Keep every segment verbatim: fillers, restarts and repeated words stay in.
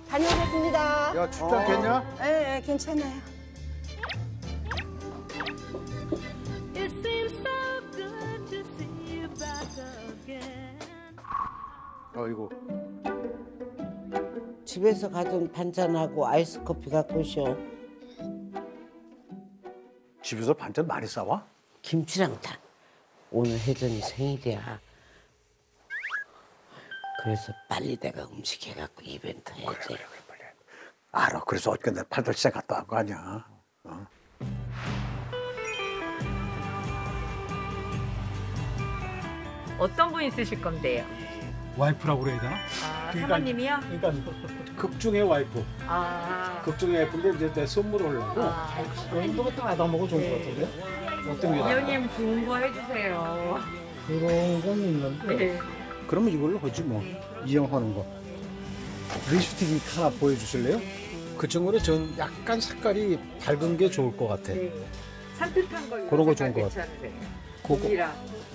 다녀오겠습니다. 야, 춥지 않겠냐? 네, 네, 괜찮아요. 어이구. 집에서 가져온 반찬하고 아이스 커피 갖고 오셔. 집에서 반찬 많이 싸와? 김치랑 다. 오늘 혜전이 생일이야. 그래서 빨리 내가 움직여갖고 이벤트 해야지. 그래, 그래, 그래, 빨리. 알아. 그래서 어저께 내가 팔달시장 갔다 온 거 아니야. 어? 어떤 분이 쓰실 건데요? 와이프라고 그래야 되나? 아, 그러니까- 사모님이요? 그러니까 극중의 와이프. 아, 극중의 와이프인데 이제 내 선물을 하려고. 아, 이거 같은 거 안 먹어 좋은 것 같은데? 어떤 게? 이 형님 좋은 거 해주세요. 그런 건 있는데. 네. 그러면 이걸로 하지 뭐. 이용하는 거. 립스틱 하나 보여주실래요? 그 친구는 전 약간 색깔이 밝은 게 좋을 것 같아. 네. 산뜻한 거 그런 거 좋은 것 같아. 괜찮으세요? 그거. 고기랑.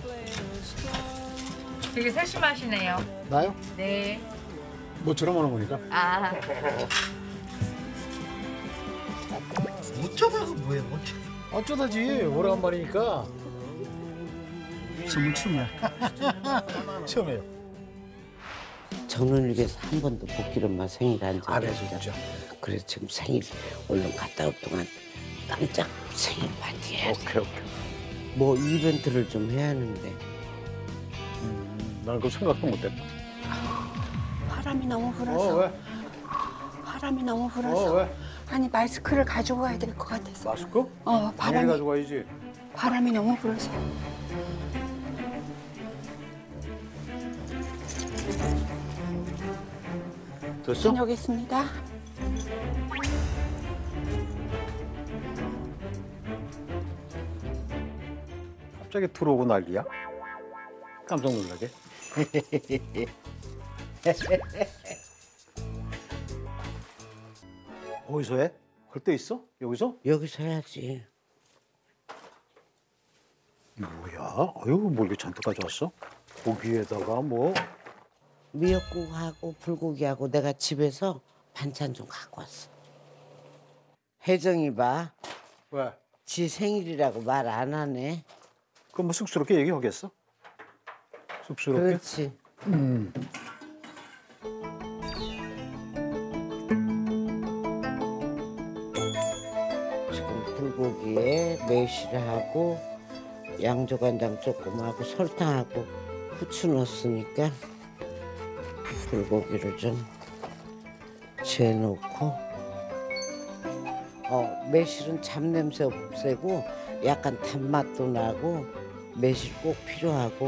되게 세심하시네요. 나요? 네. 뭐처럼 하는 거니까. 아, 어쩌다가 뭐야, 어쩌 어쩌다지. 오래간만이니까. 춤을 춤이야. 처음이에요. 저는 위해서 한 번도 복길 엄마 생일 안 안 적이 해주죠. 없죠. 그래서 지금 생일 얼른 갔다 올 동안 깜짝 생일 파티 해야 돼. 오케이, 오케이. 뭐 이벤트를 좀 해야 하는데. 음, 난 그거 생각도 못 했다. 바람이 너무 어, 불어서. 왜? 바람이 너무 어, 불어서. 왜? 아니 마스크를 가지고 가야 될 것 같아서. 마스크? 어, 당연히 바람이 가져가야지. 바람이 너무 불어서. 됐어? 다녀오겠습니다. 갑자기 들어오고 난리야? 깜짝 놀라게. 어디서 해? 할 때 있어? 여기서? 여기서 해야지. 뭐야? 아유, 뭐 이렇게 잔뜩 가져왔어? 고기에다가 뭐? 미역국하고 불고기하고 내가 집에서 반찬 좀 갖고 왔어. 혜정이 봐. 왜? 지 생일이라고 말 안 하네. 그럼 뭐 쑥스럽게 얘기하겠어? 쑥스럽게? 그렇지. 음. 지금 불고기에 매실하고 양조간장 조금 하고 설탕하고 후추 넣었으니까 불고기를 좀 재놓고 어 매실은 잡냄새 없애고 약간 단맛도 나고 매실 꼭 필요하고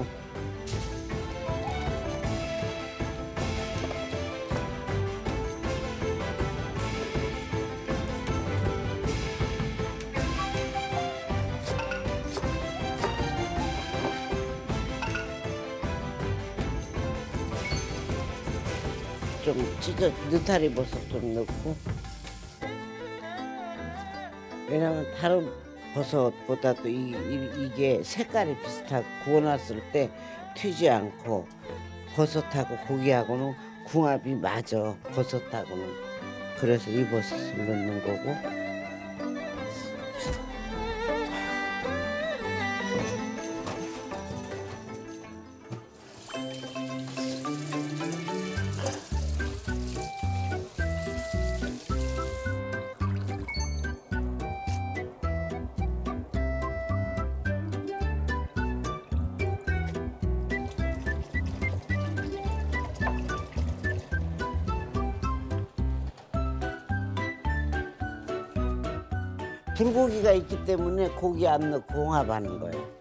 좀 찢어 느타리 버섯 좀 넣고 왜냐면 다른 버섯보다도 이, 이, 이게 색깔이 비슷하고 구워놨을 때 튀지 않고 버섯하고 고기하고는 궁합이 맞아. 버섯하고는. 그래서 이 버섯을 넣는 거고 불고기가 있기 때문에 고기 안 넣고 홍합하는 거예요.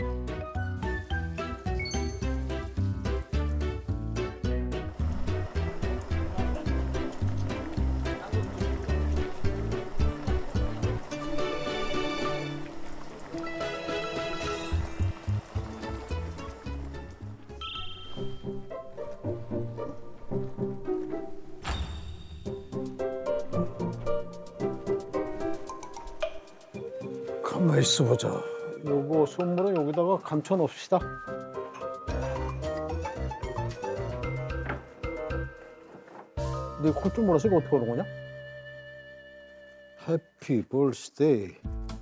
가만히 있어보자. 요거 선물은 여기다가 감춰 놓읍시다. 근데 콧줄 몰아서 이거 어떻게 하는 거냐? 해피 벌스데이.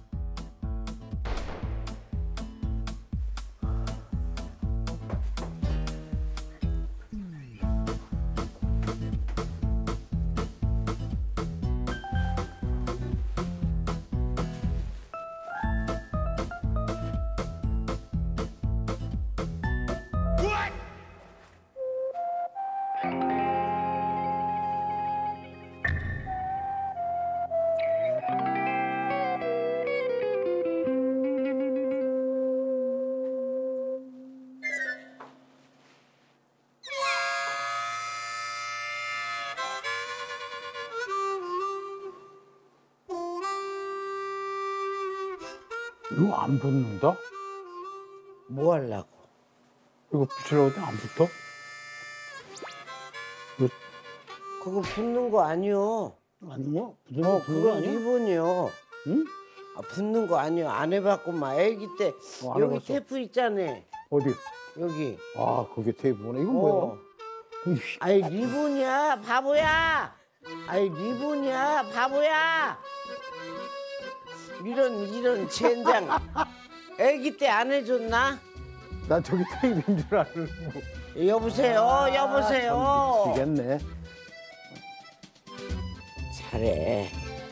이거 안 붙는다? 뭐 하려고? 이거 붙이려고 했더니 안 붙어? 그거 붙는 거 아니요. 아니야? 붙는 거 어, 붙는 거 그건 아니야? 리본이요. 응? 아, 붙는 거 아니요. 안 해봤구만. 애기 때 어, 안 여기 해봤어. 테이프 있잖아. 어디? 여기. 아, 그게 테이프구나. 이건 어. 뭐야? 아이 리본이야, 바보야. 아이 리본이야, 바보야. 이런 이런 젠장. 애기 때 안 해줬나? 난 저기 테이프인 줄 알고. 여보세요, 여보세요. 아, 참 미치겠네. 잘해.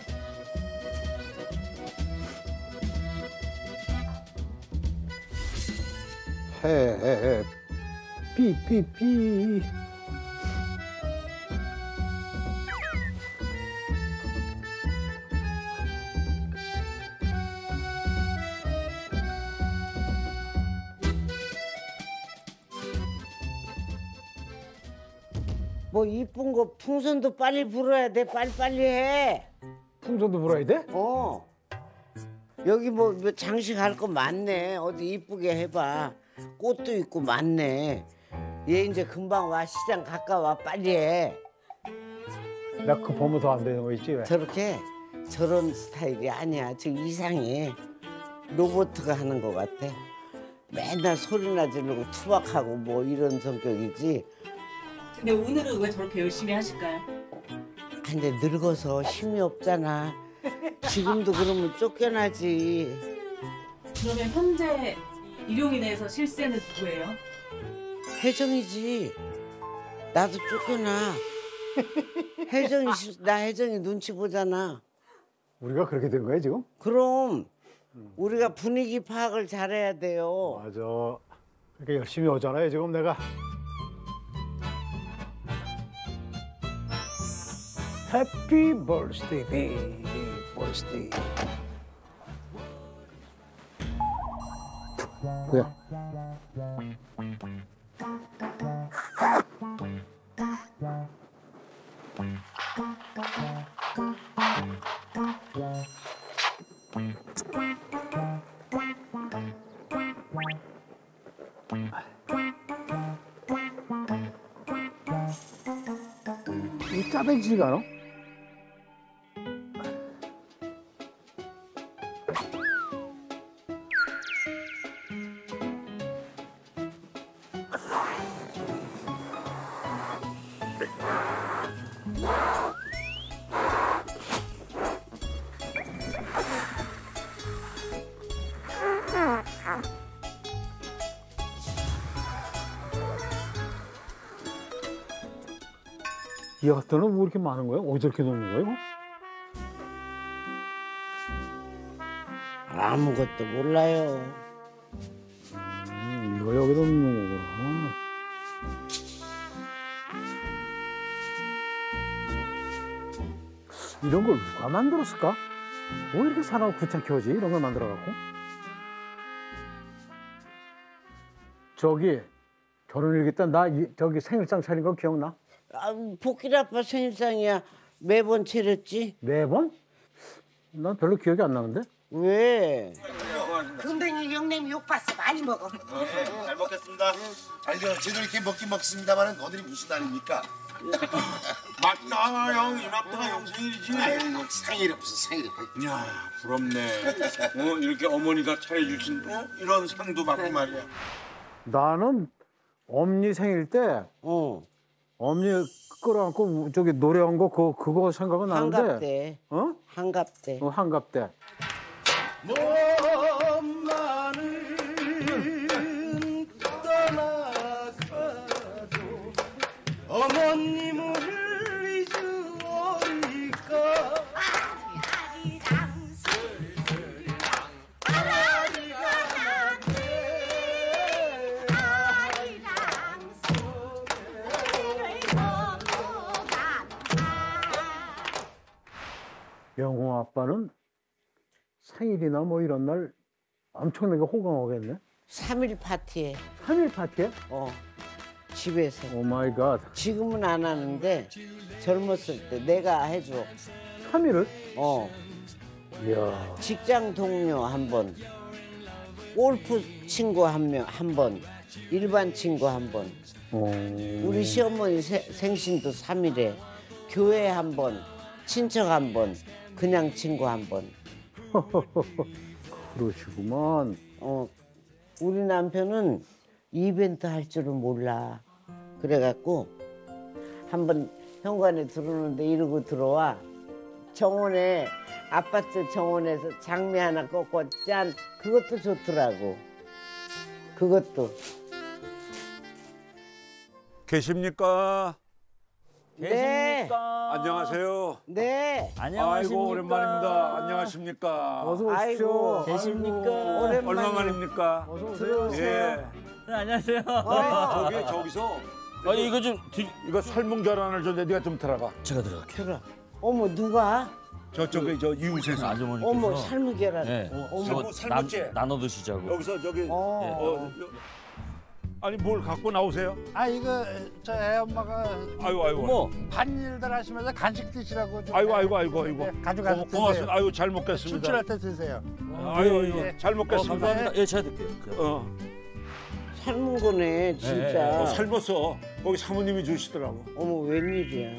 해, 삐, 삐, 삐. 뭐 이쁜 거 풍선도 빨리 불어야 돼. 빨리빨리 해. 풍선도 불어야 돼? 어. 여기 뭐, 뭐 장식 할 거 많네. 어디 이쁘게 해봐. 꽃도 있고 많네. 얘 이제 금방 와. 시장 가까워. 빨리 해. 나 급하면 더 안 되는 거 있지? 왜? 저렇게 저런 스타일이 아니야. 저 이상해. 로봇가 하는 거 같아. 맨날 소리나 지르고 투박하고 뭐 이런 성격이지. 근데 오늘은 왜 저렇게 열심히 하실까요? 근데 늙어서 힘이 없잖아. 지금도 그러면 쫓겨나지. 그러면 현재 일용인에서 실세는 누구예요? 혜정이지. 나도 쫓겨나. 혜정이 실- 나 혜정이 눈치 보잖아. 우리가 그렇게 된 거야, 지금? 그럼 우리가 분위기 파악을 잘해야 돼요. 맞아. 그러니까 열심히 오잖아요, 지금 내가. 해피 벌스데이, 베이비 벌스데이. 뭐야? 이 짜배지가 않아? 이 학교는 뭐 이렇게 많은 거야? 어디서 이렇게 놓는 거야, 이거? 아무것도 몰라요. 음, 이거 여기다 놓는 거구나. 이런 걸 누가 만들었을까? 뭐 이렇게 사람을 귀찮게 하지? 이런 걸 만들어갖고? 저기 결혼일기 때 나 저기 생일상 차린 거 기억나? 아, 복길 아빠 생일상이야. 매번 차렸지? 매번? 난 별로 기억이 안 나는데? 왜? 금댕이 영냄 욕봤어. 많이 먹어. 잘 먹겠습니다. 아니요, 저도 이렇게 먹긴 먹습니다만 너들이 무슨 아닙니까? 맞다 형 이맘때가 형 생일이지. 아유, 생일이 없어, 생일이. 야 부럽네. 어 이렇게 어머니가 차려주신 어? 이런 상도 받고 말이야. 나는 엄니 생일 때 어. 어머니 끌어안고 저기 노래한 거 그거, 그거 생각은 나는데. 한갑대. 어? 한갑대. 어, 한갑대. 엄마는 떠나가도 어머님을 잊으리까 영호 아빠는 생일이나 뭐 이런 날 엄청나게 호강하겠네. 삼 일 파티에. 삼 일 파티에? 어. 집에서. 오 마이 갓. 지금은 안 하는데 젊었을 때 내가 해줘. 삼 일을? 어. 이야. 직장 동료 한 번, 골프 친구 한 명, 한 번, 일반 친구 한 번. 어. 우리 시어머니 세- 생신도 삼 일에 교회 한 번, 친척 한 번, 그냥 친구 한 번. 그러시구만. 어, 우리 남편은 이벤트 할 줄은 몰라. 그래갖고 한 번 현관에 들어오는데 이러고 들어와. 정원에 아파트 정원에서 장미 하나 꺾고 짠. 그것도 좋더라고. 그것도. 계십니까? 네. 안녕하세요. 네. 아이고 오랜만입니다. 안녕하십니까? 어서 오십시오. 아이고. 계십니까? 오랜만에. 얼마 만입니까? 어서 오세요. 들어오세요. 예. 네, 안녕하세요. 저기 저기서 아니 이거 좀 드... 이거 삶은 계란을 줬는데 네가 좀 들어가. 제가 들어갈게요. 들어. 어머 누가? 저쪽에 저 이웃에서 아주머니께서. 어머 삶은 계란. 네. 어머. 이거 삶았지? 나, 나눠 드시자고. 여기서 저기 어. 어, 여- 아니 뭘 갖고 나오세요? 아 이거 저 애 엄마가 아이고 아이고. 어머, 반일들 하시면서 간식 드시라고 좀 아이고 아이고 아이고 아이고. 네, 가져가서 고마- 드세요. 고맙습니다. 아이고 잘 먹겠습니다. 출출할 때 드세요. 아이고 아이고 예. 잘 어, 먹겠습니다. 감사합니다. 예, 제가 드릴게요. 어, 삶은 거네 진짜. 어, 삶았어. 거기 사모님이 주시더라고. 어머 웬일이야.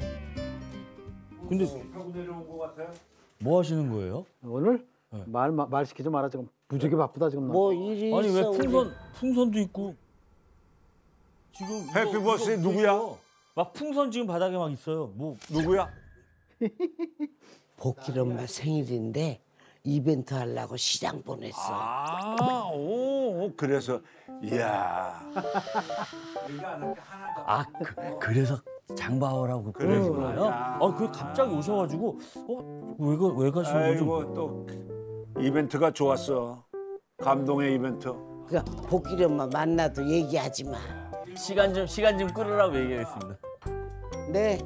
근데 타고 내려온 것 같아요. 뭐 하시는 거예요? 오늘 네. 말, 말, 말 시키지 마라. 지금 무지개 바쁘다 지금. 나. 뭐 일이 아니 왜 있어. 우리. 풍선 풍선도 있고 지금 이거- 해피 이거 버스데이 뭐 누구야? 있어요? 막 풍선 지금 바닥에 막 있어요. 뭐 누구야? 복길 엄마 생일인데 이벤트 하려고 시장 보냈어. 아, 오, 그래서 이야. 아, 그, 그래서 장바오라고 그래서 그러시나요? 야. 아, 그 갑자기 오셔가지고 어, 왜, 가, 왜 가시는 거죠? 아이고 또 이벤트가 좋았어. 감동의 이벤트. 그러니까 복길 엄마 만나도 얘기하지 마. 시간 좀 시간 좀 끌으라고 얘기했습니다. 네.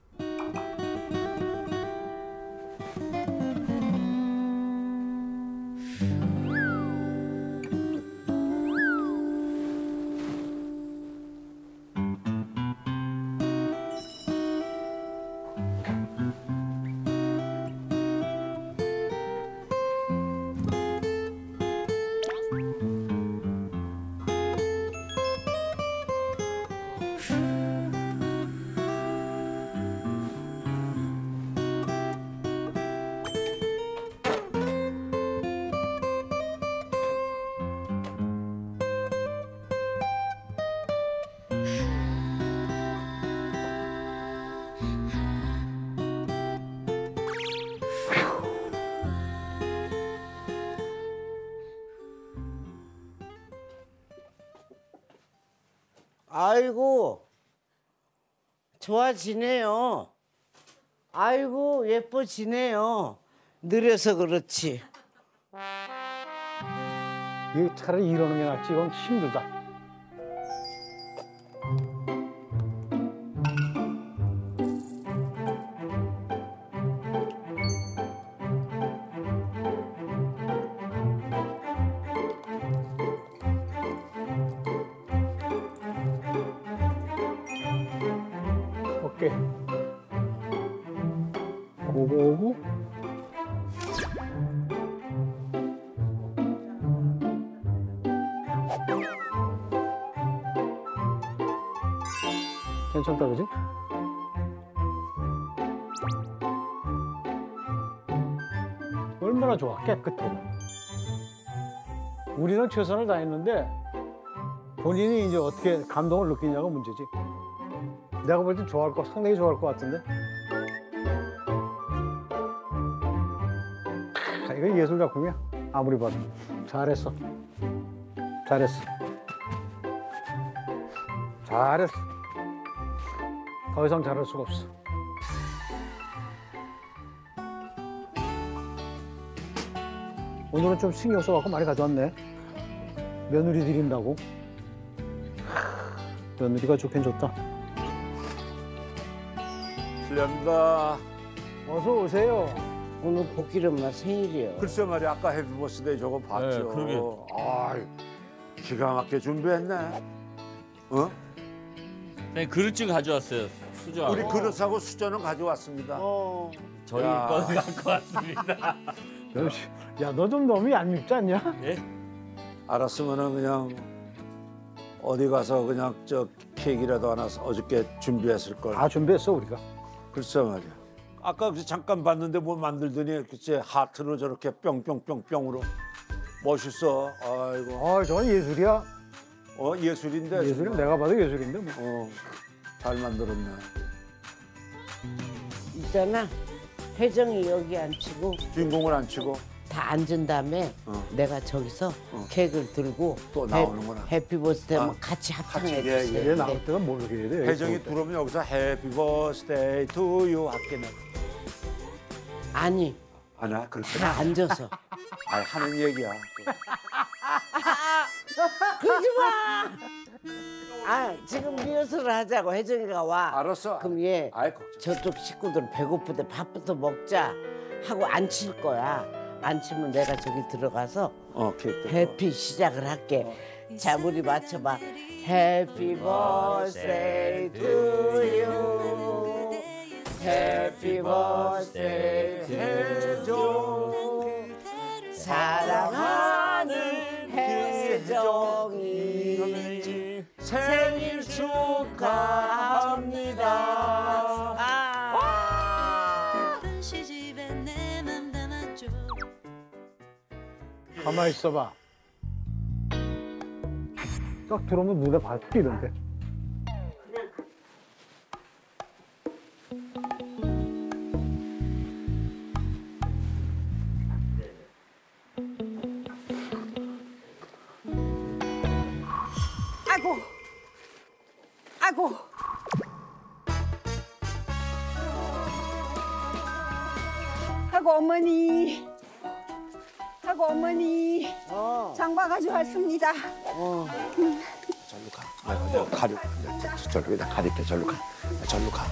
아이고 좋아지네요. 아이고 예뻐지네요. 느려서 그렇지. 이거 차라리 이러는 게 낫지. 이건 힘들다. 오케이. 오고 오고. 괜찮다 그지? 얼마나 좋아 깨끗하고. 우리는 최선을 다했는데 본인이 이제 어떻게 감동을 느끼냐가 문제지. 내가 볼 때 좋아할 거 상당히 좋아할 것 같은데. 아, 이건 예술 작품이야. 아무리 봐도. 잘했어. 잘했어. 잘했어. 더 이상 잘할 수가 없어. 오늘은 좀 신경 써갖고 많이 가져왔네. 며느리 드린다고. 며느리가 좋긴 좋다. 실례합니다. 어서 오세요. 오늘 복길 엄마 생일이요. 글쎄 말이야, 아까 해피 버스데이 저거 봤죠? 네, 그러게. 아이, 기가 막히게 준비했네. 어? 네, 그릇 좀 가져왔어요. 수저. 우리 그릇하고 수저는 가져왔습니다. 어. 저희 야. 거는 갖고 왔습니다. 야, 너 좀 너무 얄밉지 않냐? 예? 알았으면은 그냥 어디 가서 그냥 저 케이크라도 하나 어저께 준비했을 걸. 다 준비했어, 우리가. 글쎄 말이야. 아까 그 잠깐 봤는데 뭐 만들더니 글쎄 하트로 저렇게 뿅뿅뿅뿅으로 멋있어. 아이고. 아, 저건 예술이야. 어 예술인데. 예술은 정말. 내가 봐도 예술인데 뭐. 어, 잘 만들었네. 있잖아. 혜정이 여기 앉히고 주인공을 안 치고 다 앉은 다음에 어. 내가 저기서 어. 케이크를 들고 또 나오는구나. 해, 해피 버스데이 아, 하면 같이 합창해 같이, 예, 주세요. 예. 얘 나올 때가 모르게 해야 돼. 혜정이 들어오면 여기서 해피 버스데이 투 유 할게네. 아니, 아니야 그렇게. 다 앉아서. 아니 하는 얘기야. 그러지 마! 아, 지금 리허설을 하자고 혜정이가 와. 알았어. 그럼 얘 아이 걱정. 저쪽 식구들 배고픈데 밥부터 먹자 하고 앉힐 거야. 앉히면 내가 저기 들어가서 어 케이크. 해피 시작을 할게. 자, 우리 맞춰봐. 해피 버스데이 투 유. 해피 버스데이 혜정. 사랑하는 혜정이 생일 축하합니다. 아. 가만히 있어봐. 딱 들어오면 눈에 발 띄는데. 아이고, 아이고. 아이고 어머니, 아이고 어머니, 어, 장바 가져왔습니다. 어. 절로 가. 내가 내가 가려. 내가 절로 내가 가릴게. 절로 가. 절로 가.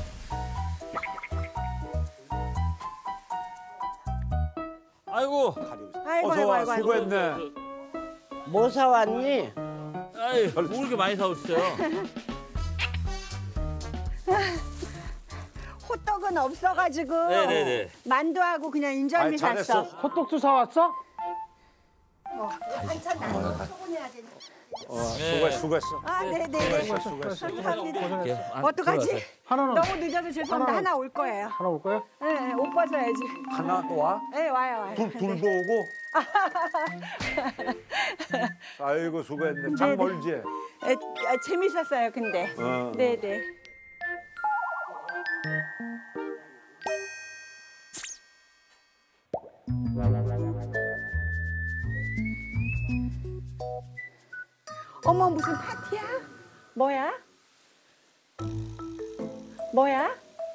아이고. 가리고 있어. 아이고 어서 아이고 와. 아이고. 아이고. 수고했네. 뭐 사왔니? 아이, 뭐 이렇게 많이 사오셨어요? 호떡은 없어가지고 네네네. 만두하고 그냥 인절미 아이, 잘했어. 샀어. 호떡도 사왔어? 어, 반찬 나눠 소분해야 되는. 어, 수고 수고했어. 아, 네네네. 수고했어. 감사합니다. 이렇게 안- 어떡하지? 들어가세요. 하나는 너무 늦어서 죄송한데 하나- 하나 올 거예요. 하나 올 거야? 네, 네, 옷 벗어야지. 하나 또 와? 네, 와요, 와요. 둘 둘도 오고. 아이고 수고했네. 장 네네. 멀지? 에, 아, 재밌었어요, 근데. 어. 네네. 어머, 무슨 파티야? 뭐야? 뭐야?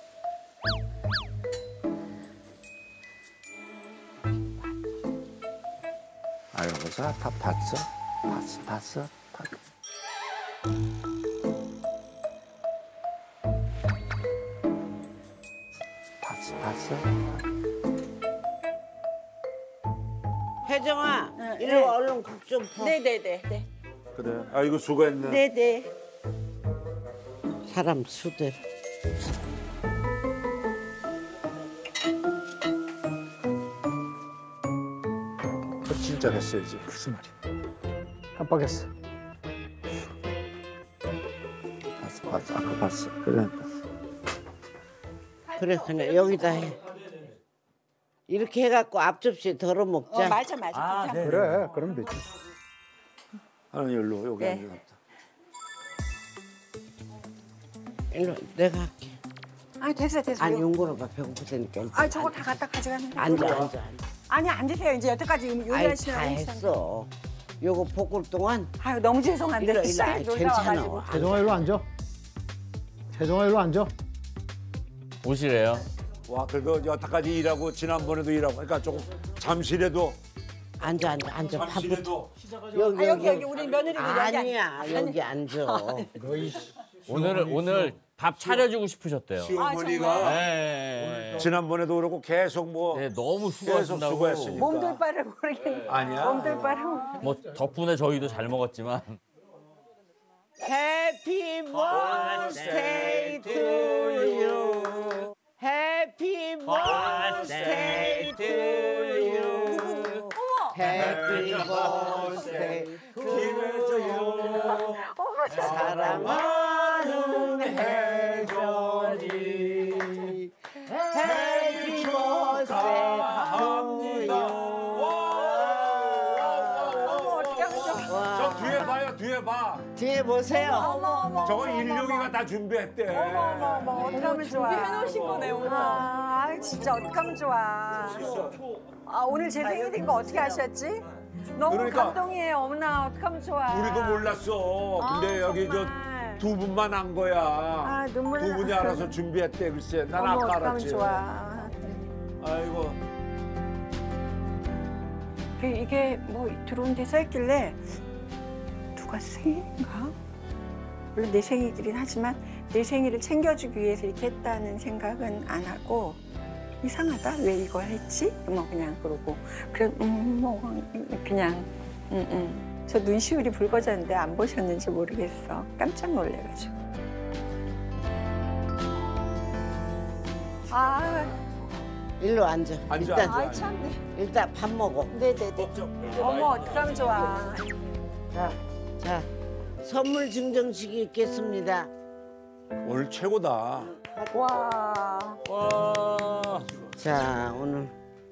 아이고 자, 다 봤어? 봤어? 봤어? 봤어? 봤어? 봤어? 혜정아, 네, 이리 네. 와, 얼른 국 좀 퍼. 네네네. 네. 그래. 아이고 수고했네. 네네. 사람 수대로. 그 진짜 했어야지. 무슨 말이야. 깜빡했어. 봤어, 봤어. 아까 봤어. 그래. 그래, 그냥 여기다 해. 이렇게 해갖고 앞접시에 덜어 먹자. 어, 맞아, 맞아. 아, 괜찮아. 네. 그래, 그럼 되지. 하나 열로 여기 네. 앉아. 일로 내가 할게. 아 됐어 됐어. 아니 용건아가 배고프다니까. 일단 아 저거 다 갖다 가져가는데. 앉아 앉아 앉아. 아니 앉으세요. 이제 여태까지 아이 요리하시는 다 했어. 요거 볶을 동안 아유 너무 죄송한데. 일로 일로 아이, 놀다 괜찮아. 와가지고. 태정아 일로 앉아. 태정아 일로 앉아. 오시래요. 와 그래도 여태까지 일하고 지난번에도 일하고 그러니까 조금 잠시라도 앉아 앉아 앉아. 밥부터. 잠시라도 여기 아, 여기 여기 우리 며느리들 여기 앉- 아니야 여기 앉아. 오늘 오늘 밥 차려주고 싶으셨대요. 시어머니가 네. 지난번에도 그렇고 계속 뭐 네, 너무 계속 수고하신다고. 수고했으니까. 몸둘 바를 모르겠네. 아니야. 몸둘 바를. 뭐 덕분에 저희도 잘 먹었지만. Happy birthday to you. Happy birthday to you. Happy birthday to you. 사랑하는 혜정이. Happy birthday to you. 저 뒤에 봐요 뒤에 봐. 뒤에 보세요. 어머 어머. 저거 일용이가 다 준비했대. 어머 어머 어머 어떡하면 좋아. 준비해놓으신 거네 오늘. 아 진짜 어떡하면 좋아. 아 오늘 제 생일인 거 어떻게 아셨지? 너무 그러니까. 감동이에요. 어머나 어떡하면 좋아. 우리도 몰랐어. 근데 아, 여기 정말. 저 두 분만 한 거야. 아, 눈물 두 나. 분이 알아서 준비했대 글쎄. 난 어머 아까 어떡하면 알았지. 좋아. 아이고. 그 이게 뭐 들어온 데 써있길래 누가 생일인가? 물론 내 생일이긴 하지만 내 생일을 챙겨주기 위해서 이렇게 했다는 생각은 안 하고 이상하다 왜 이걸 했지? 뭐 그냥 그러고 그래 음뭐 그냥 음음 저 눈시울이 붉어졌는데 안 보셨는지 모르겠어. 깜짝 놀래가지고. 아, 일로 앉아. 앉아, 일단 앉아. 아이 참네. 일단 밥 먹어. 네네네. 어머 어떡하면 좋아. 자, 자 선물 증정식이 있겠습니다. 오늘 최고다. 와. 와. 자 오늘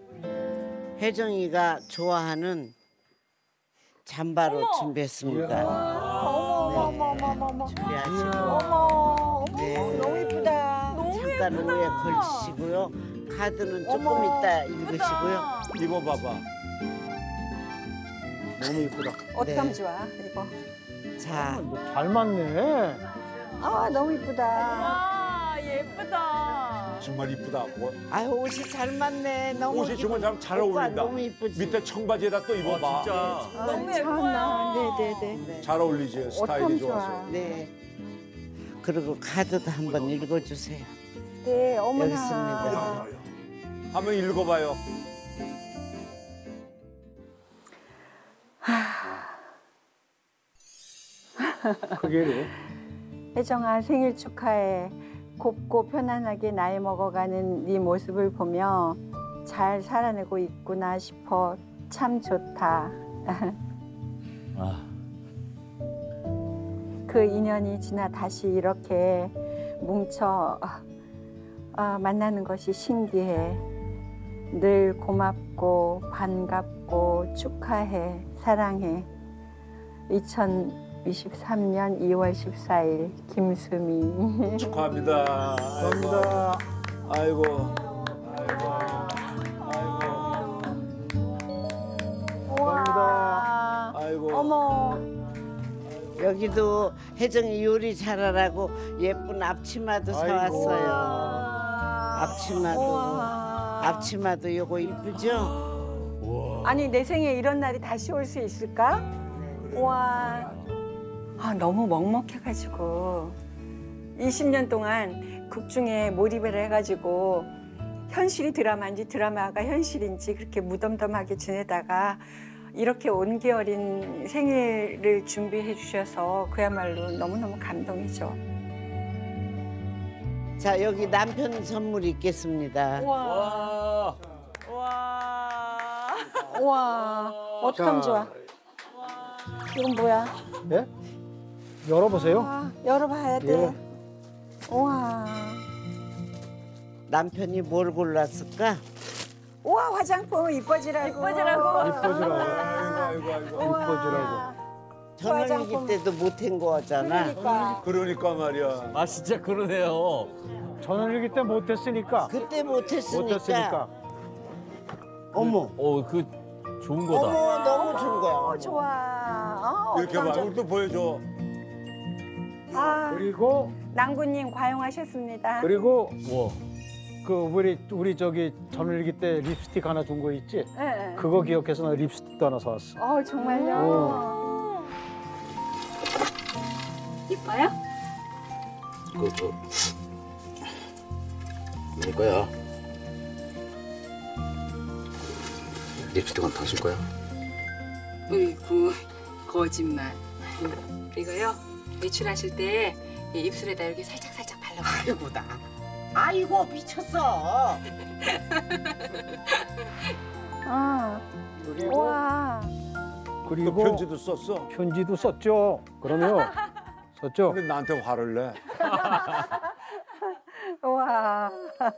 혜정이가 좋아하는 잠바로 준비했습니다. 어머 어머 어머 어머 어머. 준비하시고 어머, 어머, 네. 너무 예쁘다. 잠깐 위에 걸치시고요. 카드는 조금 이따 읽으시고요. 입어봐봐. 너무 이쁘다. 어떡하면 네. 좋아, 이거. 자, 잘 맞네. 아, 너무 예쁘다. 와 예쁘다. 정말 이쁘다. 뭐, 아유 옷이 잘 맞네. 너무 옷이 정말 잘, 잘 오빠 어울린다. 너무 이쁘지. 밑에 청바지에다 또 입어봐. 와, 진짜. 아, 너무 참나. 예뻐요. 네네네. 네. 잘 어울리지. 스타일이 어떡하면 좋아서. 좋아. 네. 그리고 카드도 한번 읽어주세요. 네, 어머나. 여기 있습니다. 한번 읽어봐요. 그게로. 혜정아, 생일 축하해. 곱고 편안하게 나이 먹어가는 네 모습을 보며 잘 살아내고 있구나 싶어 참 좋다. 아. 그 인연이 지나 다시 이렇게 뭉쳐 아, 만나는 것이 신기해. 늘 고맙고 반갑고 축하해. 사랑해. 이천이십삼 년 이월 십사일 김수미. 축하합니다. 감사합니다. 아이고. 아이고. 아이고. 와. 아이고. 어머. 여기도 혜정이 요리 잘하라고 예쁜 앞치마도 사왔어요. 앞치마도. 우와. 앞치마도 요거 이쁘죠? 아니 내 생에 이런 날이 다시 올 수 있을까? 와. 아 너무 먹먹해가지고 이십 년 동안 극 중에 몰입을 해가지고 현실이 드라마인지 드라마가 현실인지 그렇게 무덤덤하게 지내다가 이렇게 온기 어린 생일을 준비해 주셔서 그야말로 너무너무 감동이죠. 자 여기 남편 선물 있겠습니다. 와. 와 어떡하면 자. 좋아. 이건 뭐야? 예? 열어보세요. 아, 열어봐야 돼. 예. 우와. 남편이 뭘 골랐을까? 우와 화장품 이뻐지라고. 이뻐지라고. 이뻐지라고. 아이고, 아이고, 아이고. 이뻐지라고. 전원일기 화장품. 때도 못 헹궈잖아. 그러니까. 그러니까 말이야. 아 진짜 그러네요. 전원일기 때 못했으니까. 그때 못했으니까. 못했으니까. 어머. 어 그 좋은 거다. 어머 너무 좋은 거야. 어, 좋아. 어, 이렇게 봐. 어떡하죠? 우리 또 보여줘. 아, 그리고 낭구님 과용하셨습니다. 그리고 와. 그 우리 우리 저기 전원일기 때 립스틱 하나 준 거 있지? 네. 그거 기억해서 나 립스틱도 하나 사왔어. 어, 정말요? 어. 이뻐요? 그거 내 거야. 립스틱은 당신 거야. 으이구 거짓말. 이거요 외출하실 때 이 입술에다 이렇게 살짝 살짝 발라보세요. 아이고 나. 아이고 미쳤어. 아, 와. 또 그리고 편지도 썼어. 편지도 썼죠. 그러면 썼죠. 근데 나한테 화를 내. 와.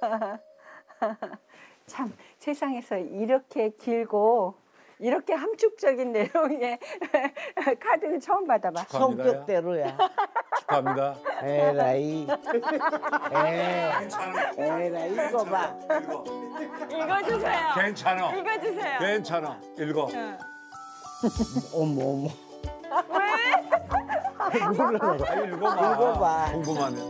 참 세상에서 이렇게 길고 이렇게 함축적인 내용의 카드는 처음 받아봐. 축하합니다. 성격대로야. 축하합니다. 에라이. 에. 에라이 이거 봐. 읽어주세요. 괜찮아. 읽어주세요. 괜찮아. 읽어. 어머 어머. 아, 읽어봐. 읽어봐. 궁금하네.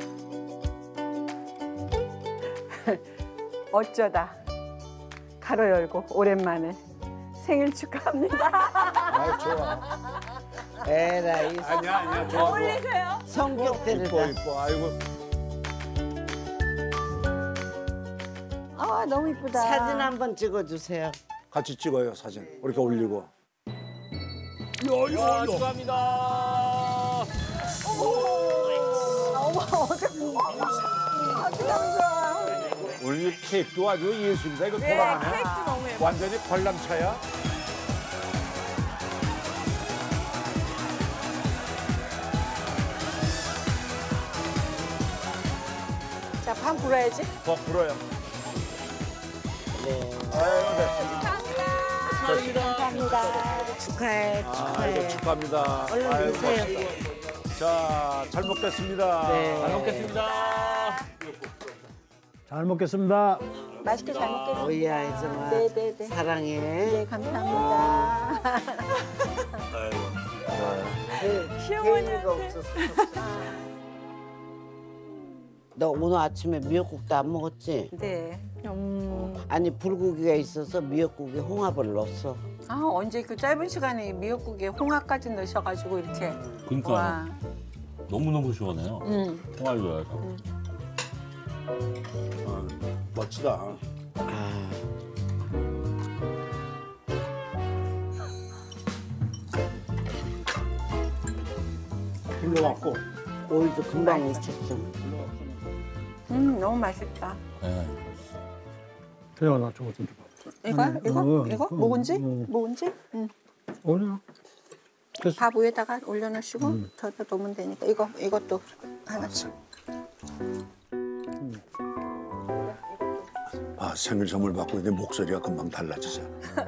어쩌다 가로 열고 오랜만에 생일 축하합니다. 아, 좋아. 에라이. 아니야, 아니야. 좋아. 좋아. 어울리세요. 이뻐, 성격대로다. 이뻐. 아이고. 아, 너무 이쁘다. 사진 한번 찍어주세요. 같이 찍어요, 사진. 이렇게 올리고. 야, 축하합니다. 오늘 이 케이크도 아주 예술이다. 이거 네, 돌아가네. 케이크도 너무 예뻐. 완전히 관람차야. 자, 반 불어야지. 더 불어요. 네. 아유, 됐습니다. 감사합니다. 축하해 아이고, 축하해. 축하합니다. 얼른 아이고, 드세요. 자, 잘 먹겠습니다. 네. 잘 먹겠습니다. 잘 먹겠습니다. 맛있게 잘 먹겠습니다. 오야 이정아. 네네네. 사랑해. 네, 감사합니다. 개의가 없었어. 너 오늘 아침에 미역국도 안 먹었지? 네. 음. 아니 불고기가 있어서 미역국에 홍합을 넣었어. 아, 언제 그 짧은 시간에 미역국에 홍합까지 넣으셔가지고 이렇게. 그러니까 와. 너무 너무 시원해요. 음. 통화를 줘야죠. 아, 멋지다. 아. 불러왔고. 오이도 금방 익혔어. 음, 너무 맛있다. 네. 태영아 나 저거 좀 줘봐. 이거? 음, 이거? 음, 이거? 음, 묵은지? 음. 묵은지? 응. 오냐? 됐어. 밥 위에다가 올려놓으시고 음. 저기다 놓으면 되니까 이거 이것도 하나씩. 아, 생일 선물 받고 내 목소리가 금방 달라지잖아.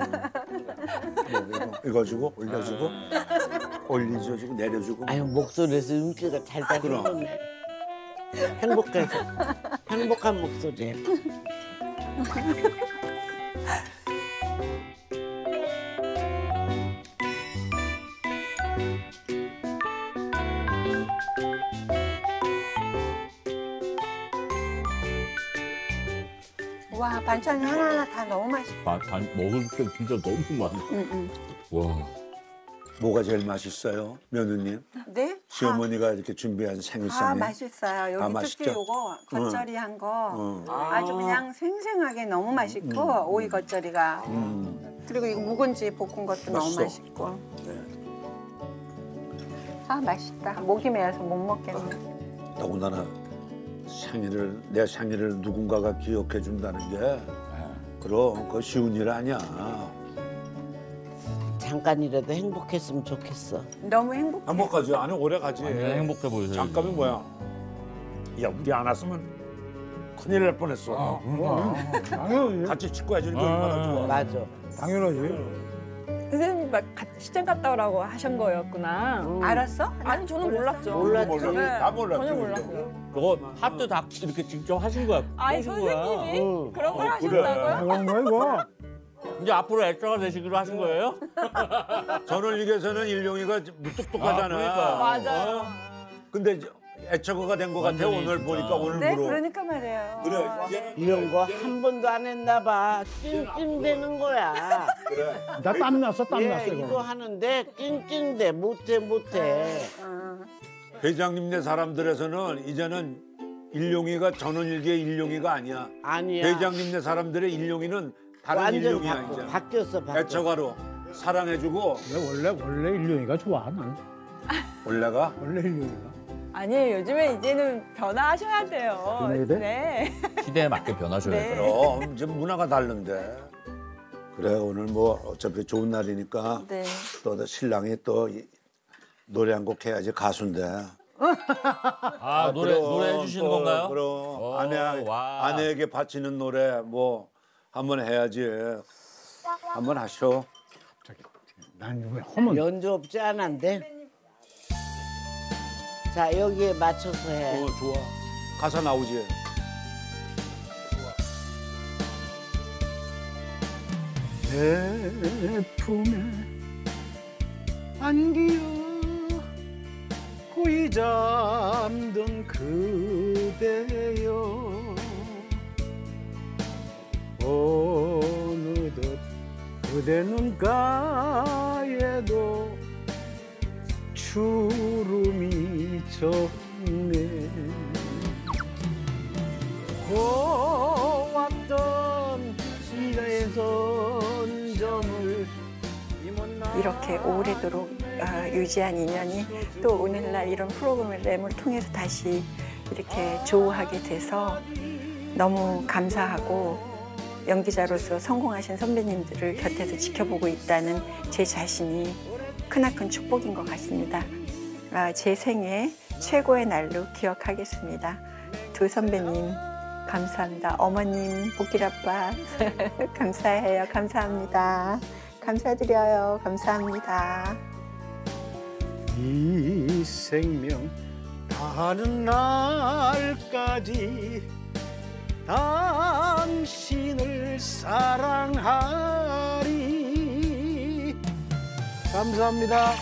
이거, 이거 주고 올려주고 올려주고 내려주고. 아유 목소리에서 윤기가 잘잘 그럼. 흐르네. 행복해서 행복한 목소리. 와, 반찬이 하나하나 다 너무 맛있다. 아, 단, 먹을 때 진짜 너무 많아. 응, 응. 와. 뭐가 제일 맛있어요, 며느님? 네? 시어머니가 이렇게 준비한 아, 생일상이. 맛있어요. 여기 아, 특히 맛있죠? 요거 겉절이한 거 응. 아주 그냥 생생하게 너무 맛있고 오이 겉절이가 음. 그리고 이거 묵은지 볶은 것도 너무 맛있어. 맛있고. 네. 아, 맛있다. 목이 메어서 못 먹겠네. 더군다나 생일을 내 생일을 누군가가 기억해 준다는 게 그럼 그거 쉬운 일 아니야. 잠깐이라도 행복했으면 좋겠어. 너무 행복해. 한번 가지. 아니 오래 가지. 아니, 행복해 보이세요. 잠깐이 뭐야? 야 우리 안 왔으면 큰일 날 뻔했어. 당연히. 같이 축구해주는 게 얼마나 좋아. 맞아. 당연하지. 선생님 막 가- 시장 갔다 오라고 하신 거였구나. 음. 알았어? 아니 저는 몰랐죠. 몰랐죠. 네, 다 몰랐죠. 전혀 몰랐어요. 그거 핫도 다 이렇게 직접 하신 거야. 아니 하신 거야. 선생님이 응. 그런 걸 어, 하셨다고요? 그런 거 이거. 이제 앞으로 애처가 되시기로 하신 거예요? 전원일기에서는 일용이가 무뚝뚝하잖아. 아, 그러니까. 맞아요. 어? 근데 애처가 된 것 같아 완전히 오늘 진짜. 보니까 오늘 네, 들어. 그러니까 말이에요. 그래. 얘는 이런 거 한 번도 안 했나 봐. 찡찡대는 거야. 그래. 나 땀 났어, 땀 얘 났어 이거 이거. 하는데 찡찡대 못해 못해. 회장님네 사람들에서는 이제는 일용이가 전원일기의 일용이가 아니야. 아니야. 회장님네 사람들의 일용이는 다른 완전 일용이야 바뀌, 이제. 바뀌었어 바뀌었어. 애처가로 사랑해주고 원래 원래 일용이가 좋아 난. 원래가 원래 일용이가. 아니에요. 요즘에 이제는 변화하셔야 돼요. 변해야 돼? 네. 시대에 맞게 변하셔야 네. 돼요. 그럼 이제 문화가 다른데. 그래 오늘 뭐 어차피 좋은 날이니까 네. 또 신랑이 또 이- 노래 한 곡 해야지 가수인데. 아, 노래 그럼, 노래 해주시는 또, 건가요? 그럼 오, 아내 와. 아내에게 바치는 노래 뭐 한번 해야지. 한번 하쇼. 난왜 허문. 연주 없지 않은데. 자 여기에 맞춰서 해. 어 좋아. 가사 나오지. 내 품에 안기어 고이 잠든 그대여 어느덧 그대 눈가에도 주름이 졌네 고왔던 시가의 선점을 이렇게 오래도록 어, 유지한 인연이 또 오늘날 이런 프로그램을 통해서 다시 이렇게 조우하게 돼서 너무 감사하고 연기자로서 성공하신 선배님들을 곁에서 지켜보고 있다는 제 자신이 크나큰 축복인 것 같습니다. 아, 제 생애 최고의 날로 기억하겠습니다. 두 선배님 감사합니다. 어머님, 복길아빠 감사해요. 감사합니다. 감사드려요. 감사합니다. 이 생명 다하는 날까지 당신을 사랑하리. 감사합니다.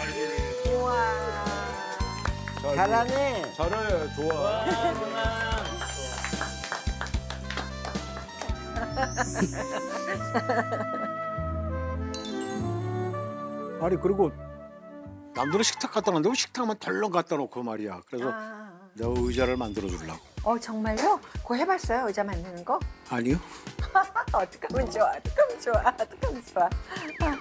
잘하네. 잘해 좋아. 아니 그리고 남들은 식탁 갖다 놨는데 왜 식탁만 덜렁 갖다 놓고 말이야. 그래서 아, 내가 의자를 만들어 주려고. 어 정말요? 그거 해봤어요? 의자 만드는 거? 아니요. 어떡하면 좋아? 어떡하면 좋아? 어떡하면 좋아? 아.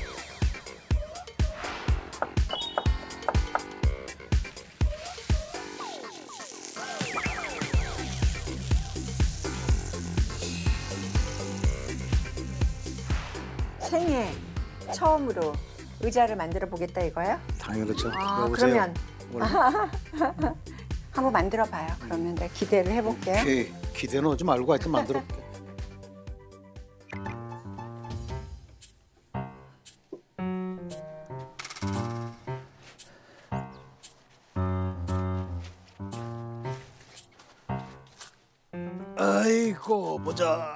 생애 처음으로 의자를 만들어 보겠다 이거예요? 당연히 그렇죠. 아, 여보세요? 그러면 원래 한번 만들어 봐요. 그러면 내가 기대를 해볼게요. 오케이. 기대는 하지 말고 하여튼 만들어 볼게. 아이고 보자.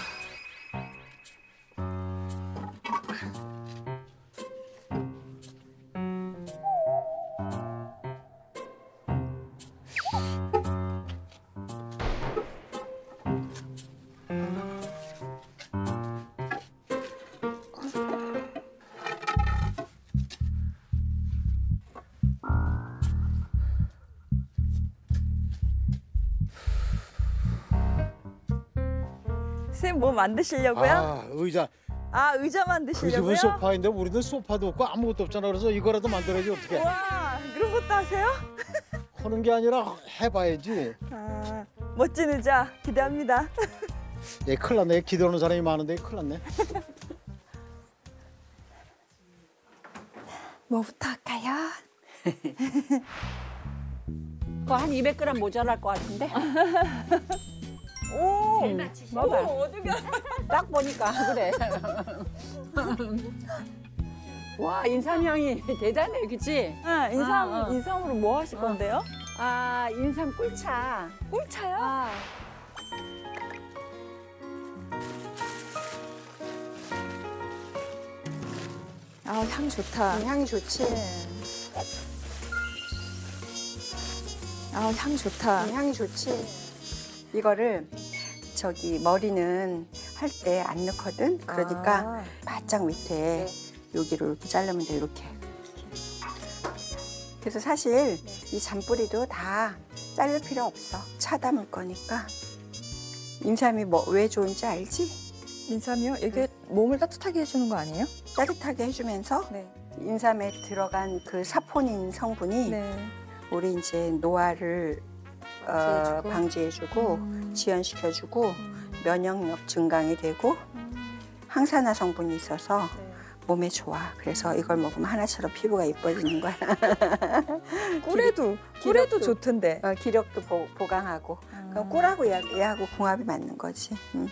선생님 뭐 만드시려고요? 아 의자. 아, 의자 그 만드시려고요? 집은 소파인데 우리는 소파도 없고 아무것도 없잖아. 그래서 이거라도 만들어야지 어떻게? 와, 그런 것도 하세요? 하는 게 아니라 해봐야지. 아, 멋진 의자 기대합니다. 얘 큰일 났네. 기대하는 사람이 많은데 큰일 났네. 뭐부터 할까요? 그거 한 이백 그램 모자랄 것 같은데? 오, 봐봐. 오, 어디가? 딱 보니까 그래. 와 인삼향이 대단해, 그치? 응, 인삼, 아, 어. 인삼으로 뭐 하실 건데요? 아 인삼 꿀차. 꿀차요? 아. 아, 향 좋다. 음, 향이 좋지. 아, 향 좋다. 음, 향이 좋지. 이거를 저기 머리는 할 때 안 넣거든. 그러니까 아. 바짝 밑에 여기를 이렇게 자르면 돼, 이렇게. 그래서 사실 이 잔뿌리도 다 자를 필요 없어. 차 담을 거니까. 인삼이 뭐 왜 좋은지 알지? 인삼이요? 이게 몸을 따뜻하게 해주는 거 아니에요? 따뜻하게 해주면서 네. 인삼에 들어간 그 사포닌 성분이 네. 우리 이제 노화를 어, 방지해주고. 방지해주고 음. 지연시켜주고 음. 면역력 증강이 되고 항산화 성분이 있어서 네. 몸에 좋아. 그래서 이걸 먹으면 하나처럼 피부가 이뻐지는 거야. 꿀에도, 꿀에도 기력도. 좋던데. 어, 기력도 보, 보강하고. 아. 그럼 꿀하고 얘, 얘하고 궁합이 맞는 거지. 음.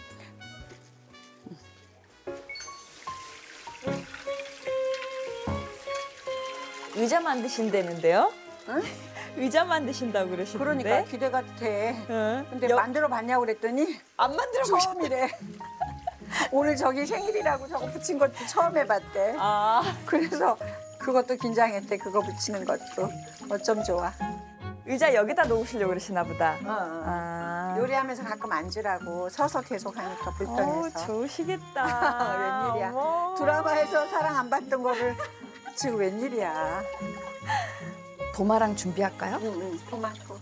의자 만드신다는데요? 응? 의자 만드신다고 그러시는데. 그러니까 기대가 돼. 응. 근데 여- 만들어 봤냐고 그랬더니 안 만들어 보셨 처음이래. 오늘 저기 생일이라고 저거 붙인 것도 처음 해봤대. 아, 그래서 그것도 긴장했대. 그거 붙이는 것도. 어쩜 좋아. 의자 여기다 놓으시려고 그러시나 보다. 어, 어. 아. 요리하면서 가끔 앉으라고 서서 계속 하니까 어우, 불편해서. 좋으시겠다. 웬일이야. 어머. 드라마에서 사랑 안 받던 거를 지금 웬일이야. 도마랑 준비할까요? 응, 응. 토마토.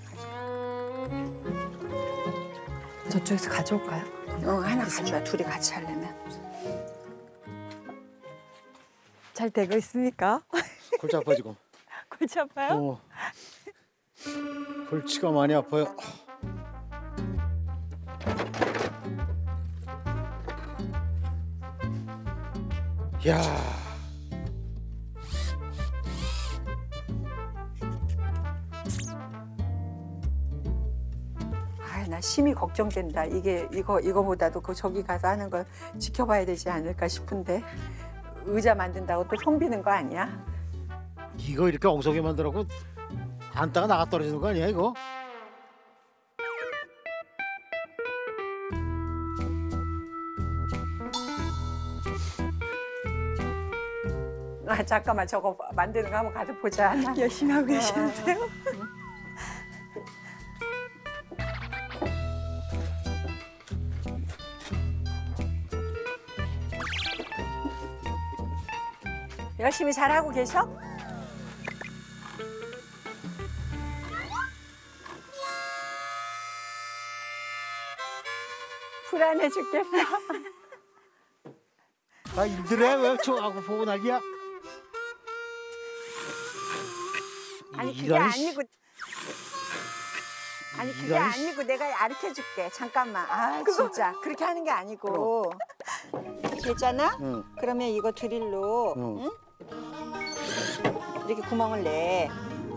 저쪽에서 가져올까요? 어, 하나 가져와. 둘이 같이 하려면. 잘 되고 있습니까? 골치 아파 지금. 골치 아파요? 어. 골치가 많이 아파요. 야. 아, 나 심히 걱정된다. 이게 이거 이거보다도 그 저기 가서 하는 걸 지켜봐야 되지 않을까 싶은데 의자 만든다고 또 손 비는 거 아니야? 이거 이렇게 엉성하게 만들라고 앉다가 나가 떨어지는 거 아니야 이거? 아 잠깐만 저거 만드는 거 한번 가서 보자. 나. 열심히 하고 계시는데요? 열심히 잘하고 계셔? 불안해 죽겠어. 아 힘들어 왜 저하고 보고 난리야? 아니 그게 이런 씨. 아니고 아니 그게 이런 씨. 아니고 내가 가르쳐 줄게. 잠깐만. 아 진짜 그렇게 하는 게 아니고. 됐잖아? 응. 그러면 이거 드릴로 응. 응? 이렇게 구멍을 내.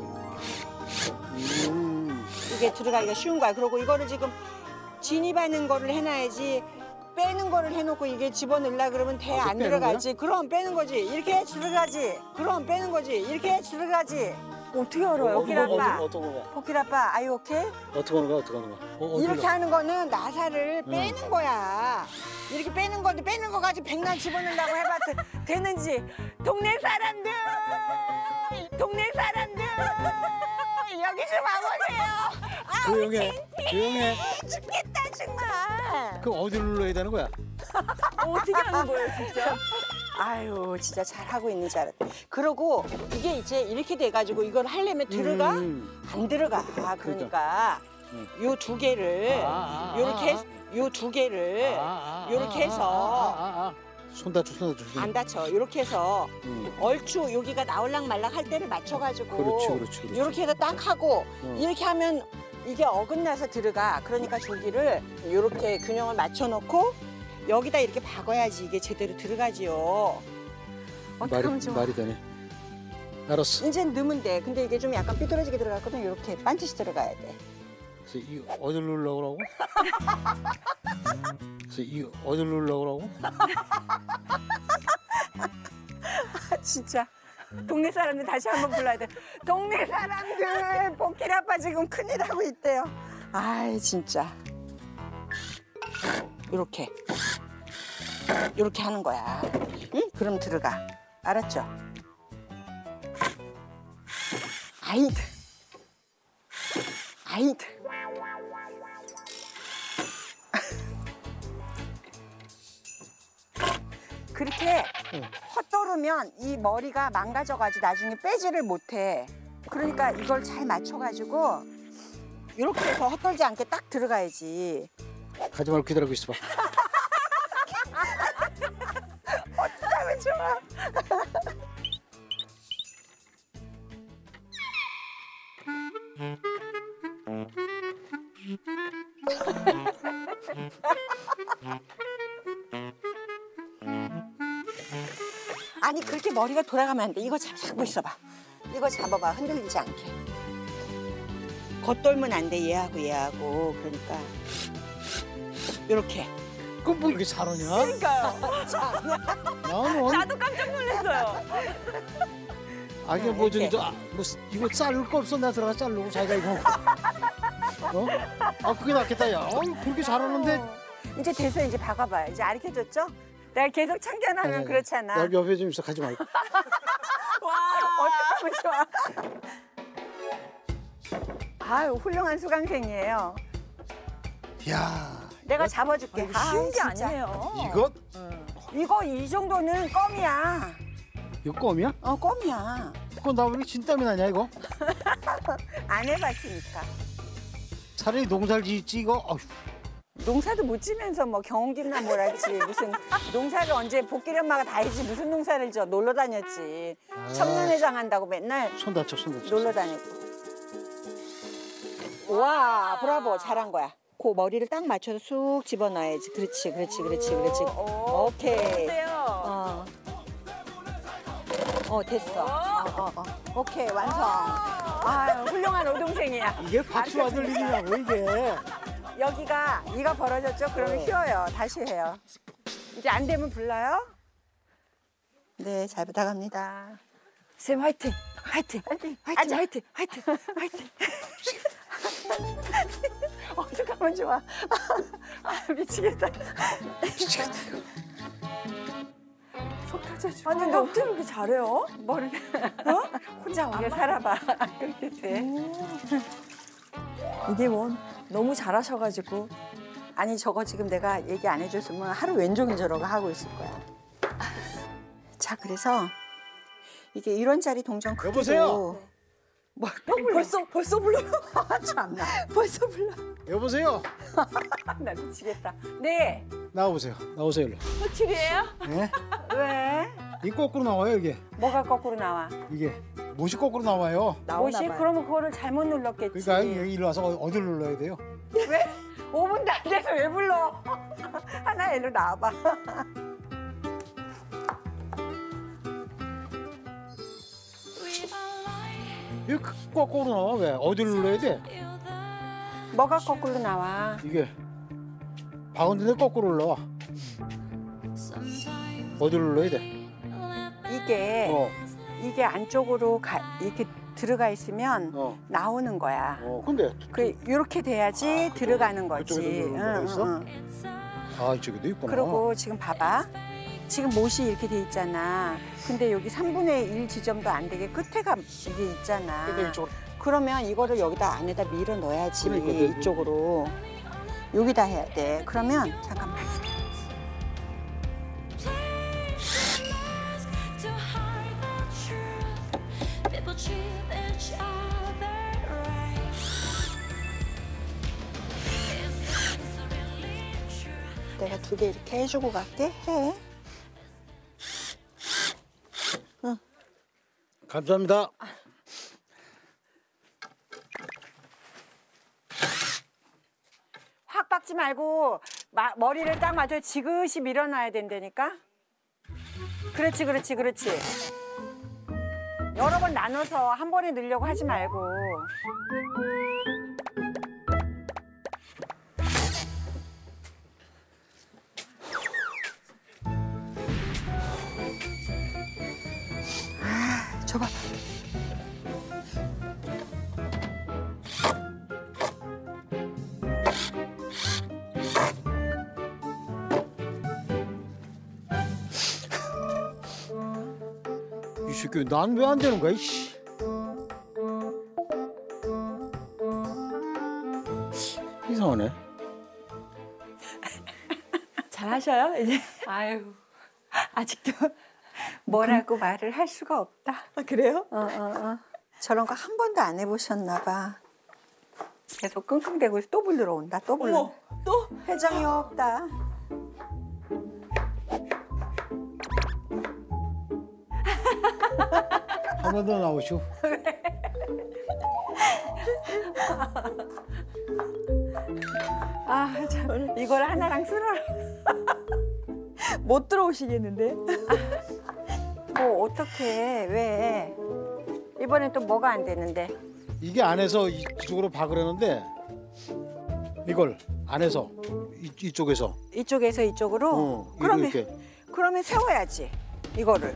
음. 이게 들어가기가 쉬운 거야. 그리고 이거를 지금 진입하는 거를 해놔야지. 빼는 거를 해놓고 이게 집어넣으려 그러면 대 아, 안 빼는 들어가지. 그럼 빼는 거지. 이렇게 들어가지. 그럼 빼는 거지. 이렇게 들어가지. 어떻게 알아요? 거기 아빠. 어떤 거야? 코끼리 아빠, 아이 오케이? 어떻게 하는 거야? 어떻게 하는 거야? 어, 이렇게 하는 거는 나사를 응. 빼는 거야. 이렇게 빼는 건데 빼는 거 가지고 백날 집어넣으려고 해봐 되는지. 동네 사람들, 동네 사람들 여기 좀 와보세요. 아우 조용해. 조용해. 죽겠다 정말. 그럼 어디를 눌러야 되는 거야? 어떻게 하는 거예요, 진짜? 아유 진짜 잘하고 있는 줄 알았다. 그러고 이게 이제 이렇게 돼가지고 이걸 하려면 들어가? 음. 안 들어가. 그러니까 응. 요 두 개를 아, 아, 요렇게 아, 요 두 개를 아, 아, 요렇게 아, 해서 아, 아, 아. 손 다쳐 손 다쳐. 안 다쳐. 이렇게 해서 응. 얼추 여기가 나올락 말락 할 때를 맞춰가지고 그렇지 그렇지 그렇지. 이렇게 해서 딱 하고 응. 이렇게 하면 이게 어긋나서 들어가. 그러니까 줄기를 이렇게 균형을 맞춰놓고 여기다 이렇게 박아야지 이게 제대로 들어가지요. 어떻게 말이 하면 좋아? 말이 되네. 알았어. 이제 넣으면 돼. 근데 이게 좀 약간 삐뚤어지게 들어갔거든. 이렇게 반드시 들어가야 돼. 그래서 이 어디를 누르려고 그러고? 그래서 이 어디를 누르려고 그러고? 진짜 동네 사람들 다시 한번 불러야 돼. 동네 사람들 복길 아빠 지금 큰일 하고 있대요. 아이 진짜. 이렇게 이렇게 하는 거야. 응? 그럼 들어가. 알았죠? 아이드. 아이드. 그렇게 헛도르면 이 머리가 망가져가지고 나중에 빼지를 못해. 그러니까 이걸 잘 맞춰가지고 이렇게 해서 헛돌지 않게 딱 들어가야지. 가지 말고 기다리고 있어봐. 어쩌면 좋아. 아니 그렇게 머리가 돌아가면 안 돼. 이거 잡, 잡고 있어봐. 이거 잡아봐. 흔들리지 않게. 겉돌면 안 돼. 얘하고 얘하고. 그러니까 이렇게. 그럼 뭐 이렇게 잘하냐? 그러니까요. 나는 나도 깜짝 놀랐어요. 아 이게 뭐 저기 저, 아, 뭐 이거 자를 거 없어? 나 들어가 자르고 자기가 이거. 어? 아 그게 낫겠다 야. 어, 그렇게 잘하는데. 이제 돼서 이제 박아봐요. 이제 알려줬죠? 내가 계속 참견하면 아니, 그렇잖아. 야, 옆에 좀 있어. 가지 말고. 어떡하면 좋아. 아유 훌륭한 수강생이에요. 야. 내가 잡아줄게. 이거 쉬운 게 진짜. 아니에요. 이거? 이거 이 정도는 껌이야. 이거 껌이야? 어 껌이야. 그건 나 왜 이렇게 진땀이 나냐 이거? 안 해봤으니까. 차라리 농사를 짓지 이거. 어휴. 농사도 못 지면서 뭐 경운기나 뭐랄지 무슨 농사를 언제 복길 엄마가 다 했지 무슨 농사를 져 놀러 다녔지. 아. 청년회장 한다고 맨날 손 다쳐 손 다쳐. 놀러 다니고. 와 브라보 잘한 거야. 그 머리를 딱 맞춰서 쑥 집어넣어야지. 그렇지 그렇지 그렇지 그렇지. 오케이. 어때요? 어. 어 됐어. 어, 어, 어. 오케이 완성. 아 훌륭한 오동생이야. 이게 박수 안 들리냐고 이게. 여기가 이가 벌어졌죠? 그러면 휘어요. 다시 해요. 이제 안 되면 불러요. 네, 잘 부탁합니다. 쌤 화이팅! 화이팅! 화이팅! 화이팅! 화이팅! 화이팅! 화이팅! 어떡하면 좋아. 아, 미치겠다. 미치겠다. 속 터져줘. 아니 근데 어떻게 그렇게 잘해요? 모르게. 어? 혼자 오게 살아봐. 그렇게 돼. 이게 뭐 너무 잘하셔가지고. 아니 저거 지금 내가 얘기 안 해줬으면 하루 왼종일 저러고 하고 있을 거야. 자 그래서 이게 일 원짜리 동전 크기도 여보세요? 뭐 또 불러. 벌써 벌써 불러요? 아, 참나. 벌써 불러. 여보세요. 나 미치겠다. 네. 나와보세요. 나오세요 일로. 호출이에요? 네? 왜? 이 거꾸로 나와요 이게. 뭐가 거꾸로 나와? 이게 못이 거꾸로 나와요. 뭐지? 그러면 그거를 잘못 눌렀겠지. 그러니까 여기 일로 와서 어디를 눌러야 돼요? 왜? 오 분도 안 돼서 왜 불러? 하나 일로 나와봐. 이거 거꾸로 나와 왜? 어디를 눌러야 돼? 뭐가 거꾸로 나와? 이게 바운드인데 거꾸로 올라와. 어디를 눌러야 돼? 이게 어. 이게 안쪽으로 가, 이렇게 들어가 있으면 어. 나오는 거야. 어, 근데 그 이렇게 돼야지 들어가는 거지. 그쪽에도 누르는 데가 있어? 응. 아 이쪽에도 있구나. 그리고 지금 봐봐. 지금 못이 이렇게 돼 있잖아. 근데 여기 삼분의 일 지점도 안 되게 끝에가 이게 있잖아. 근데 이쪽으로. 그러면 이거를 여기다 안에다 밀어 넣어야지. 그러니까 내- 이쪽으로. 여기다 해야 돼. 그러면 잠깐만. 내가 두 개 이렇게 해주고 갈게. 해. 응. 감사합니다. 확 박지 말고 마, 머리를 딱 맞춰 지그시 밀어놔야 된다니까. 그렇지, 그렇지, 그렇지. 여러 번 나눠서 한 번에 넣으려고 하지 말고. 줘봐. 이 새끼 난 왜 안 되는 거야? 이씨. 이상하네. 잘하셔요 이제. 아유, 아직도. 뭐라고 말을 할 수가 없다. 아, 그래요? 어, 어, 어. 저런 거 한 번도 안 해보셨나 봐. 계속 끙끙대고 있어. 또 불러 온다. 또 불러. 어머, 또? 회장이 없다. 한 번 더 나오시오. 아, 참. 이걸 하나랑 쓸어라. 못 들어오시겠는데? 뭐 어떻게 왜? 이번엔 또 뭐가 안 되는데? 이게 안에서 이- 이쪽으로 박으려는데 이걸 안에서 이, 이쪽에서 이쪽에서 이쪽으로? 어, 그러면 이렇게 그러면 세워야지. 이거를.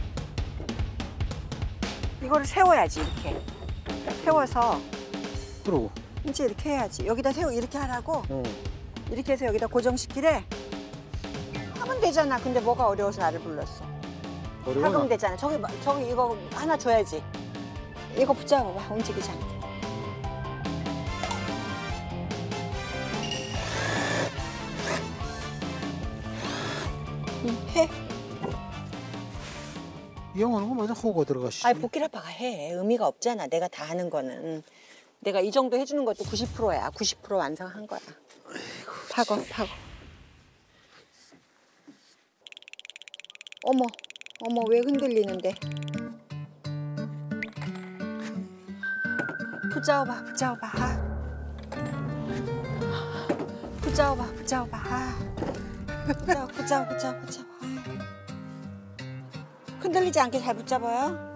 이거를 세워야지 이렇게. 세워서 그러고 이제 이렇게 해야지. 여기다 세워 이렇게 하라고. 어. 이렇게 해서 여기다 고정시키래. 하면 되잖아. 근데 뭐가 어려워서 나를 불렀어. 어려워. 하면 되잖아. 저기 봐, 저기 이거 하나 줘야지. 이거 붙잡아봐. 움직이지 않게. 응, 해. 이 형 하는 거 맞아? 호가 들어가시. 아니 복길 아빠가 해. 의미가 없잖아. 내가 다 하는 거는. 내가 이 정도 해주는 것도 구십 퍼센트야. 구십 퍼센트 완성한 거야. 파고 파고. 어머 어머 왜 흔들리는데? 붙잡아봐 붙잡아봐. 붙잡아봐 붙잡아봐. 붙잡아 붙잡아 붙잡아 붙잡아. 흔들리지 않게 잘 붙잡아요.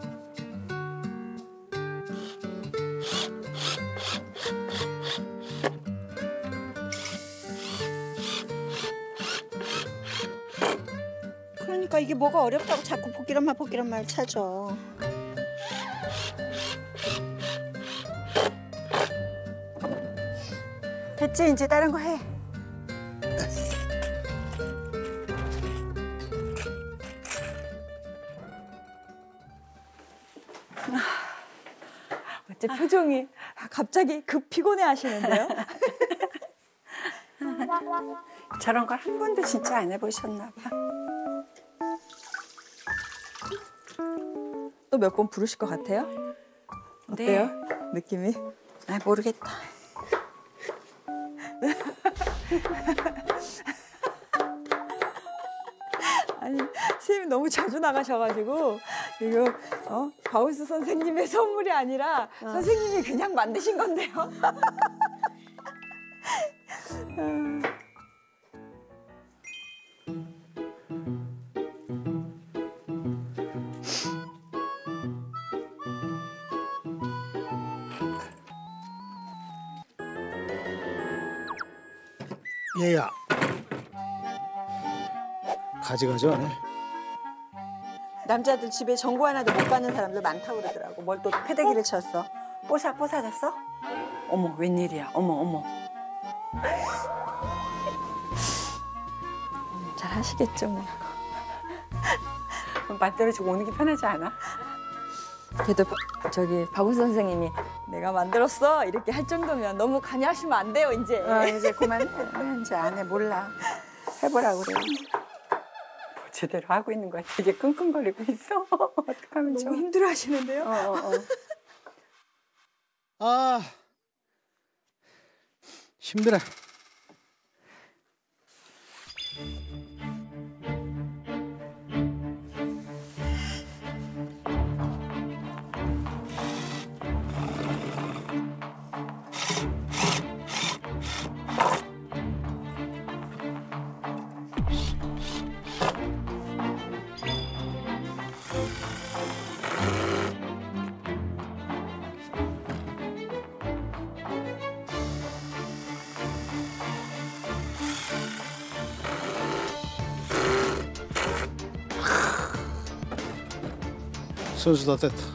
그러니까 이게 뭐가 어렵다고 자꾸 복귀란 말 복귀란 말 찾아. 됐지? 이제 다른 거 해. 어째 표정이 갑자기 급 피곤해 하시는데요? 저런 걸 한 번도 진짜 안 해보셨나 봐. 또 몇 번 부르실 것 같아요? 어때요? 네. 느낌이? 아 모르겠다. 아니 선생님이 너무 자주 나가셔가지고 이거 어? 바우스 선생님의 선물이 아니라 어. 선생님이 그냥 만드신 건데요. 얘야. 가지가지 하네. 남자들 집에 정보 하나도 못 받는 사람들 많다고 그러더라고. 뭘 또 패대기를 쳤어. 뽀사 뽀사졌어? 어머 웬일이야. 어머 어머. 잘 하시겠죠 뭐. 만들어주고 오는 게 편하지 않아? 그래도 바, 저기 박우수 선생님이 내가 만들었어 이렇게 할 정도면 너무 관여하시면 안 돼요 이제. 어, 이제 그만해. 이제 안 해. 몰라. 해보라고 그래. 뭐 제대로 하고 있는 거야. 되게 끙끙거리고 있어. 어떡하면 너무 좋아. 힘들어 하시는데요? 어, 어, 어. 아 힘들어. 선수 다 됐다.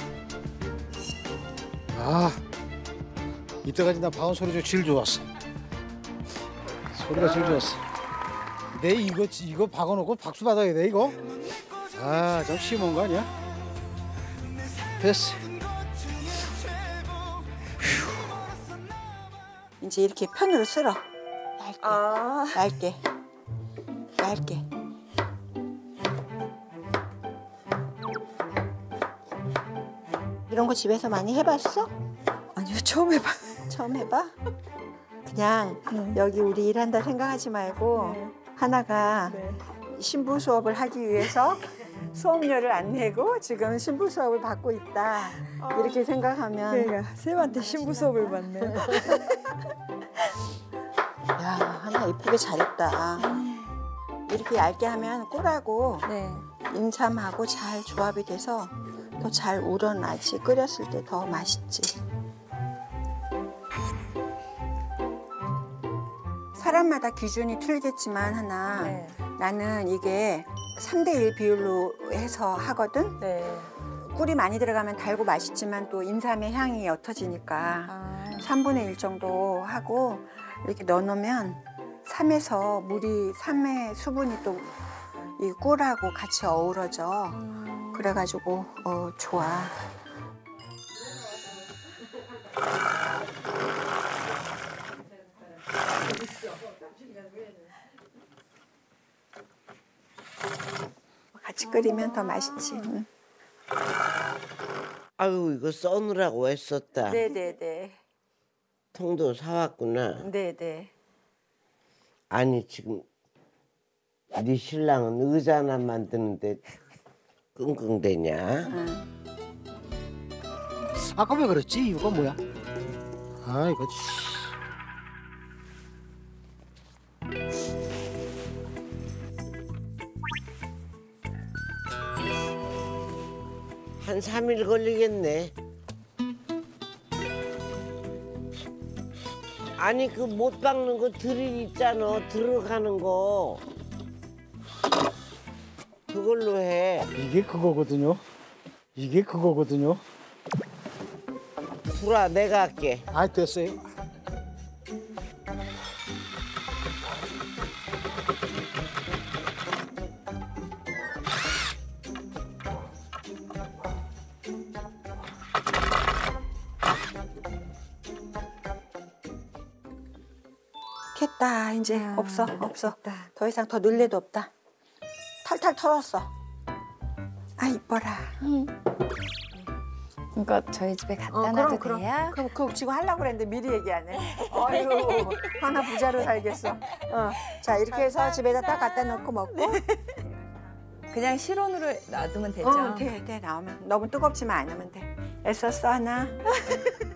아, 이때까지 나 방언 소리 좀 제일 좋았어. 소리가 제일 좋았어. 내 이거 이거 박아놓고 박수 받아야 돼 이거. 아, 좀 심한 거 아니야? 됐어. 이제 이렇게 편으로 쓸어. 얇게, 아. 얇게, 얇게. 이런 거 집에서 많이 해봤어? 아니요, 처음 해봐. 처음 해봐? 그냥 네. 여기 우리 일한다 생각하지 말고 네. 하나가 네. 신부 수업을 하기 위해서 수업료를 안 내고 지금 신부 수업을 받고 있다. 이렇게 생각하면 내가 쌤한테 신부 수업을 받네. 야, 하나 이쁘게 잘했다. 이렇게 얇게 하면 꿀하고 네. 인삼하고 잘 조합이 돼서 더 잘 우러나지. 끓였을 때 더 맛있지. 사람마다 기준이 틀리겠지만 하나 네. 나는 이게 삼 대 일 비율로 해서 하거든. 네. 꿀이 많이 들어가면 달고 맛있지만 또 인삼의 향이 옅어지니까 아. 삼분의 일 정도 하고 이렇게 넣어놓으면 삼에서 물이 삼의 수분이 또 이 꿀하고 같이 어우러져. 음. 그래가지고 어, 좋아. 같이 끓이면 더 맛있지. 응. 아유, 이거 써느라고 애썼다. 네네네. 통도 사왔구나. 네네. 아니, 지금 네 신랑은 의자 하나 만드는데 끙끙대냐? 응. 아까 왜 그랬지? 이거 뭐야? 아, 이거. 한 삼 일 걸리겠네. 아니, 그 못 박는 거 드릴 있잖아. 들어가는 거. 그걸로 해. 이게 그거거든요. 이게 그거거든요. 불아, 내가 할게. 아, 됐어요. 캤다. 이제 아, 없어 없어. 됐다. 더 이상 더 넣을 데도 없다. 탈탈 털었어. 아 이뻐라. 이거 저희 집에 갖다 어, 놔도 그럼, 그럼. 돼요? 그럼 그거 지금 하려고 그랬는데 미리 얘기 안 해. 아유 하나 부자로 살겠어. 어. 자 이렇게 해서 집에다 딱 갖다 놓고 먹고. 그냥 실온으로 놔두면 되죠? 어, 돼, 돼 나오면 너무 뜨겁지만 않으면 돼. 애썼어 하나.